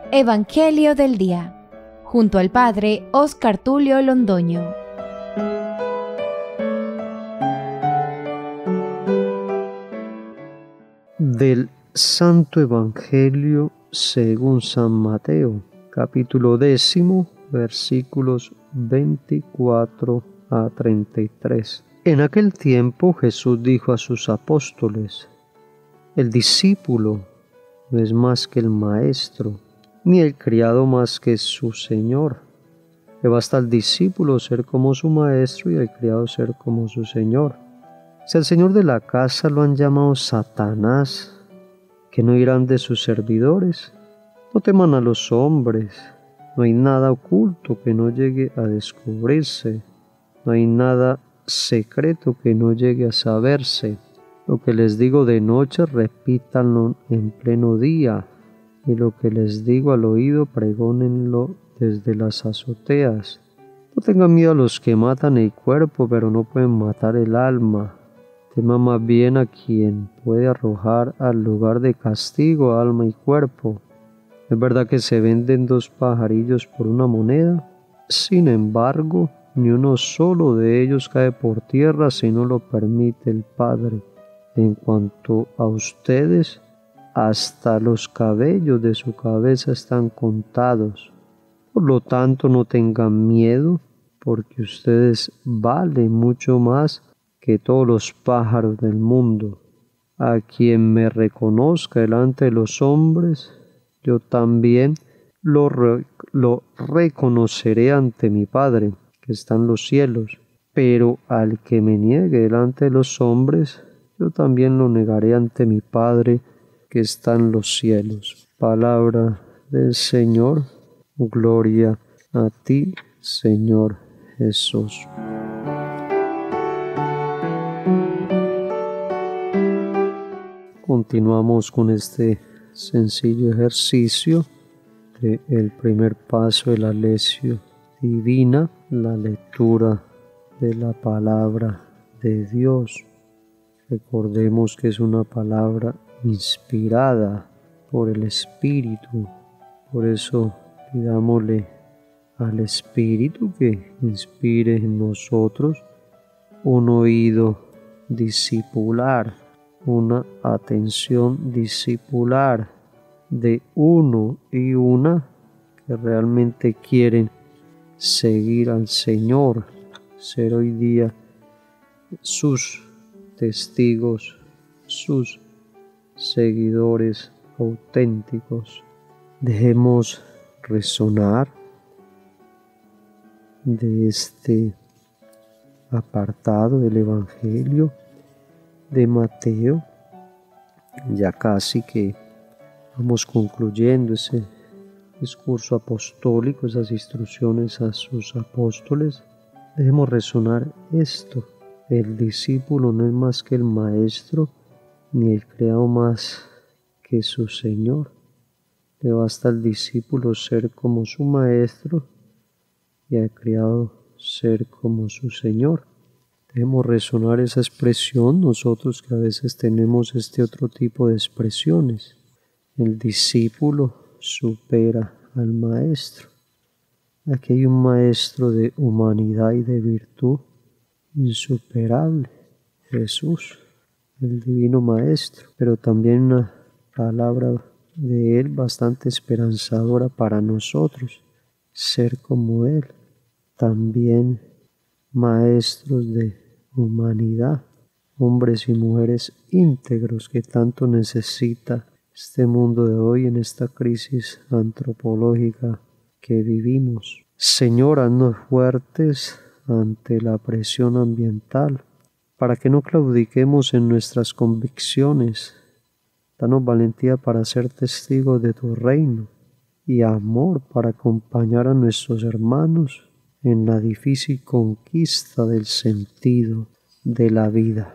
Evangelio del Día, junto al Padre Óscar Tulio Londoño. Del Santo Evangelio según San Mateo, capítulo 10, versículos 24 a 33. En aquel tiempo Jesús dijo a sus apóstoles: el discípulo no es más que el maestro, ni el criado más que su señor. Le basta al discípulo ser como su maestro y al criado ser como su señor. Si al señor de la casa lo han llamado Satanás, ¿qué no dirán de sus servidores? No teman a los hombres, no hay nada oculto que no llegue a descubrirse, no hay nada secreto que no llegue a saberse. Lo que les digo de noche, repítanlo en pleno día, y lo que les digo al oído, pregónenlo desde las azoteas. No tengan miedo a los que matan el cuerpo, pero no pueden matar el alma. Teman más bien a quien puede arrojar al lugar de castigo alma y cuerpo. ¿Es verdad que se venden 2 pajarillos por una moneda? Sin embargo, ni uno solo de ellos cae por tierra si no lo permite el Padre. En cuanto a ustedes, hasta los cabellos de su cabeza están contados. Por lo tanto, no tengan miedo, porque ustedes valen mucho más que todos los pájaros del mundo. A quien me reconozca delante de los hombres, yo también lo reconoceré ante mi Padre, que está en los cielos. Pero al que me niegue delante de los hombres, yo también lo negaré ante mi Padre, que está en los cielos. Palabra del Señor. Gloria a ti, Señor Jesús. Continuamos con este sencillo ejercicio del primer paso de la lección divina, la lectura de la palabra de Dios. Recordemos que es una palabra inspirada por el Espíritu. Por eso pidámosle al Espíritu que inspire en nosotros un oído discipular, una atención discipular de uno y una que realmente quieren seguir al Señor, ser hoy día sus testigos, sus seguidores auténticos. Dejemos resonar de este apartado del Evangelio de Mateo. Ya casi que vamos concluyendo ese discurso apostólico, esas instrucciones a sus apóstoles. Dejemos resonar esto: el discípulo no es más que el maestro, ni el criado más que su señor. Le basta al discípulo ser como su maestro y al criado ser como su señor. Debemos resonar esa expresión nosotros que a veces tenemos este otro tipo de expresiones. El discípulo supera al maestro. Aquí hay un maestro de humanidad y de virtud insuperable, Jesús, el divino maestro, pero también una palabra de él bastante esperanzadora para nosotros, ser como él. También maestros de humanidad, hombres y mujeres íntegros que tanto necesita este mundo de hoy en esta crisis antropológica que vivimos. Señor, haznos fuertes ante la presión ambiental, para que no claudiquemos en nuestras convicciones. Danos valentía para ser testigos de tu reino y amor para acompañar a nuestros hermanos en la difícil conquista del sentido de la vida.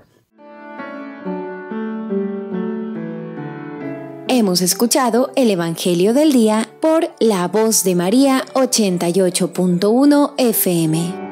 Hemos escuchado el Evangelio del Día por La Voz de María 88.1 FM.